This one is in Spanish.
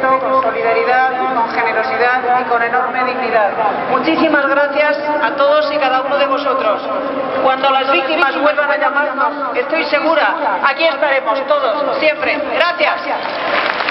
respeto, con solidaridad, con generosidad y con enorme dignidad. Muchísimas gracias a todos y cada uno de vosotros. Cuando las víctimas vuelvan a llamarnos, estoy segura, aquí estaremos todos, siempre. Gracias.